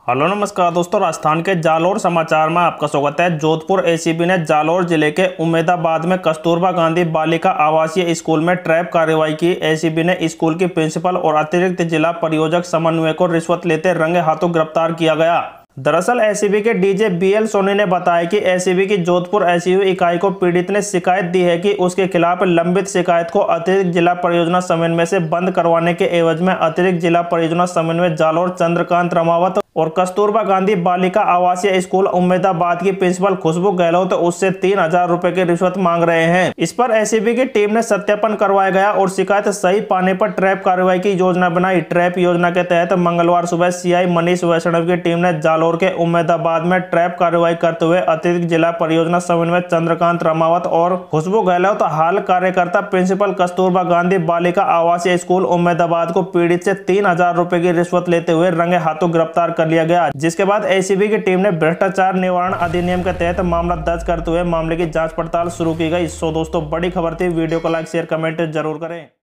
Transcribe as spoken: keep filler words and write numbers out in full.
Hello नमस्कार दोस्तों, राजस्थान के जालोर समाचार में आपका स्वागत है। जोधपुर एसीबी ने जालोर जिले के उमेदाबाद में कस्तूरबा गांधी बालिका आवासीय स्कूल में ट्रैप कार्रवाई की। एसीबी ने स्कूल की प्रिंसिपल और अतिरिक्त जिला परियोजक समन्वय को रिश्वत लेते रंगे हाथों गिरफ्तार किया गया। दरअसल एसीबी के डीजे बीएल सोनी ने बताया कि एसीबी की जोधपुर एसयू इकाई को पीड़ित ने शिकायत दी है कि उसके खिलाफ लंबित शिकायत को अतिरिक्त जिला परियोजना समन्वय से बंद करवाने के एवज में अतिरिक्त जिला परियोजना समन्वय जालोर चंद्रकांत रमावत और कस्तूरबा गांधी बालिका आवासीय स्कूल उमेदाबाद की प्रिंसिपल खुशबू गहलोत उससे तीन हजार रुपए की रिश्वत मांग रहे हैं। इस पर एसीबी की टीम ने सत्यापन करवाया गया और शिकायत सही पाने पर ट्रैप कार्रवाई की योजना बनाई। ट्रैप योजना के तहत मंगलवार सुबह सीआई मनीष वैष्णव की टीम ने जालोर के उमेदाबाद में ट्रैप कार्रवाई करते हुए अतिरिक्त जिला परियोजना समन्वय चंद्रकांत रमावत और खुशबू गहलोत हाल कार्यकर्ता प्रिंसिपल कस्तूरबा गांधी बालिका आवासीय स्कूल उमेदाबाद को पीड़ित से तीन हजार रुपए की रिश्वत लेते हुए रंगे हाथों गिरफ्तार कर लिया गया, जिसके बाद एसीबी की टीम ने भ्रष्टाचार निवारण अधिनियम के तहत मामला दर्ज करते हुए मामले की जांच पड़ताल शुरू की गई। सो दोस्तों, बड़ी खबर थी। वीडियो को लाइक शेयर कमेंट जरूर करें।